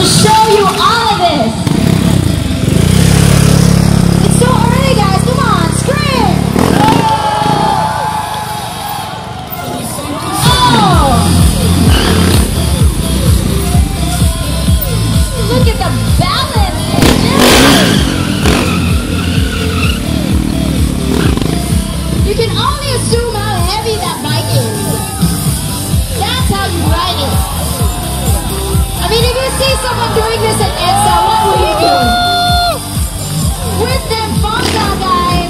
show you all of this. It's so early, guys. Come on, scream. Oh! Look at the balance. You can only assume how heavy that bike is. That's how you ride it. I mean, if you see someone doing this at EDSA, what will you do? With them phones on, guys.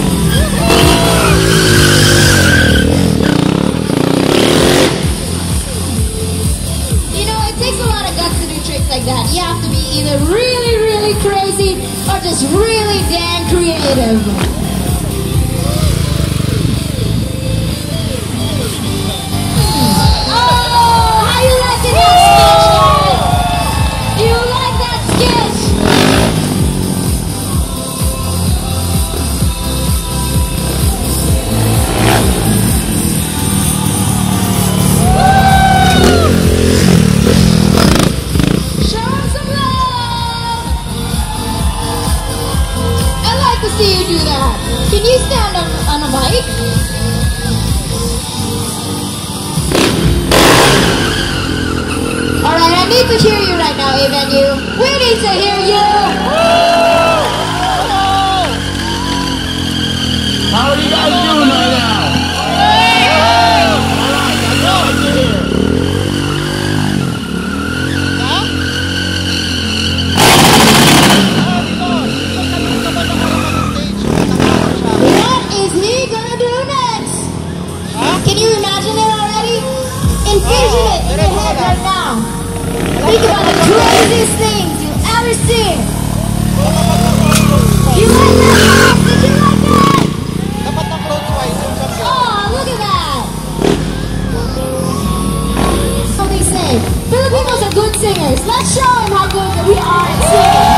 You know, it takes a lot of guts to do tricks like that. You have to be either really, really crazy or just really damn creative. See you do that. Can you stand on a bike? Alright, I need to hear you right now, A-Venue. We need to hear you! How are you guys doing right now? Alright, that's all I can hear. Can you imagine it already? Envision it in your head right now. Think about the craziest things you've ever seen. You like that? Did you like that? Oh, look at that. So they say, Filipinos are good singers. Let's show them how good we are at singing.